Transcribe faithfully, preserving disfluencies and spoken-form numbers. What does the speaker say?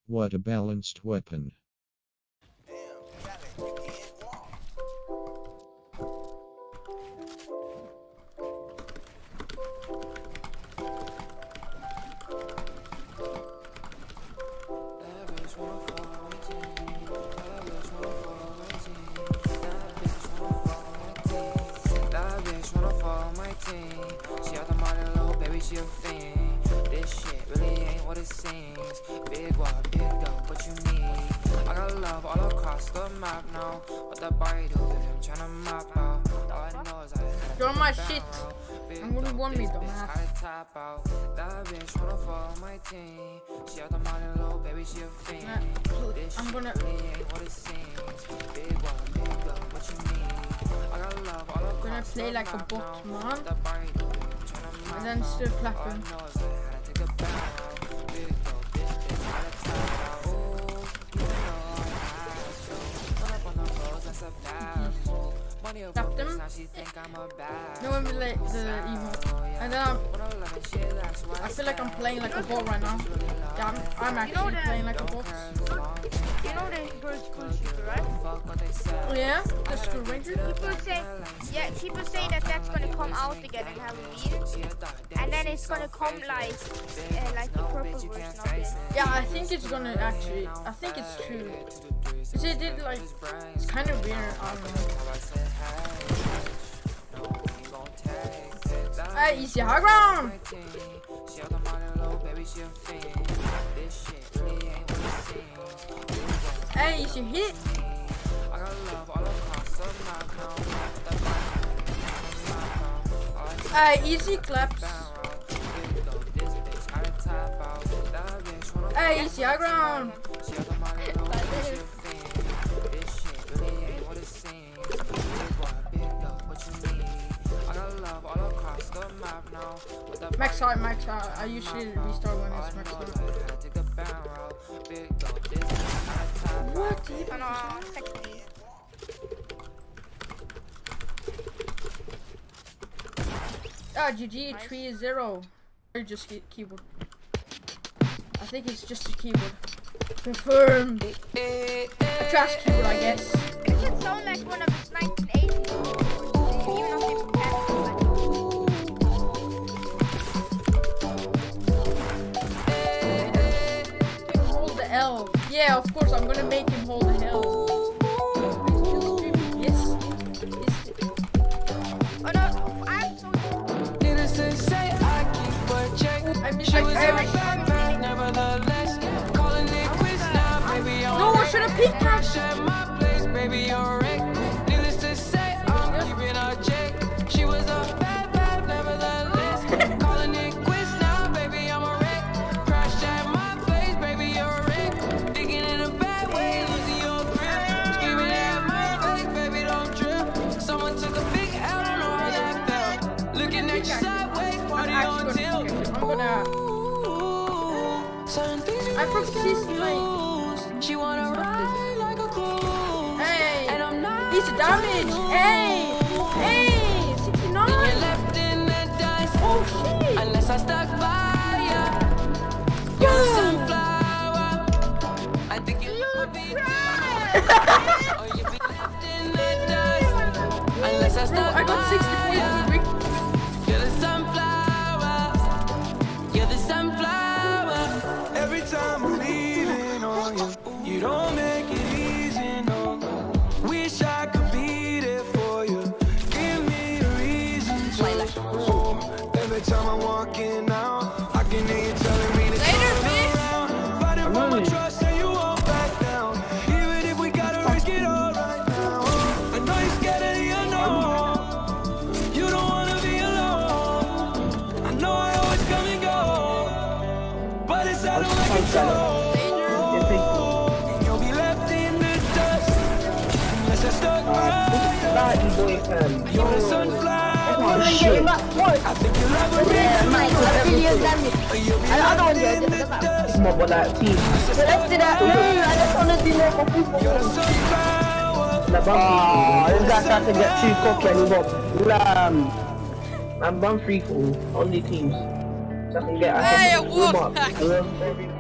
What a balanced weapon. She a fiend. This shit really ain't what it seems. Big what, big dough, what you need? I got love all across the map now. What the B R U T E, baby, I'm tryna map out. All I know is I had You're my shit. I'm gonna want me, dumbass. That bitch wanna follow my team. She out the money, little baby, she a fiend. This I'm gonna. shit really ain't what it seems. Big what, big dough, what you need? I got love all across the map now. Gonna play like a bot, man. The B R U T E, And then still clapping. Clap them. No one will like the emo. And then I'm, I feel like I'm playing like a bot right now. Yeah, I'm, I'm actually you know playing like a bot. You know the bird school shooter, right? Yeah, the school ranger. People say, yeah, people say that that's gonna come out again in Halloween, and then it's gonna come like, uh, like the purple version of it. Yeah, I think it's gonna actually. I think it's true. Cause it did like, it's kind of weird. I don't know. Hey, easy high ground. Hey, easy hit. Hey, easy claps. Hey, easy high ground. Max out, max out. I usually restart when it's max out. What? Ah, G G, three zero. Or just keyboard. I think it's just a keyboard. Confirmed. A trash keyboard, I guess. It should sound like one of his nineteen eighties. Even though they hold the L. Yeah, of course, I'm gonna make him hold the L. Yes. Oh no, I'm so. I miss my Irish. No one should have picked her. She was a bad, bad, nevertheless. Calling it quits now, baby, I'm a wreck. Crashed at my place, baby, you're a wreck. Thinking in a bad way, losing your grip. Screaming at my face, baby, don't trip. Someone took a big L, don't know how that felt. Looking at you sideways, party on tilt. I'm gonna. I forgot like. She wanna ride like a cruise. Hey, and I'm not. He's damage. Hey, hey, sixty-nine. You're left in the dust. Oh shit. Unless I stuck by ya. You're the sunflower. I think you would be dead. Or you'd be left in the dust. Unless I stuck I got sixty-four. by ya. You're the sunflower. You're the sunflower. Every time I'm leaving on you, you don't make it easy, no. Wish I could be there for you. Give me a reason to. Oh, every time I'm walking out, I can hear you telling me to turn around. Fighting for my trust and you won't back down. Even if we gotta risk it all right now. I know you're scared of the unknown. You don't wanna be alone. I know I always come and go, but it's out of my control. And you'll be left in the dust unless I stuck by you. You're the sunflower. Oh shit. I think you'll have a reason. I don't get it. It's more about that team. Let's do that. I just want to do more for people. You're the sunflower. Oh, this guy tried to get too cocky and he got lamb. I'm one free for only teams. So I can get. Hey, I what? can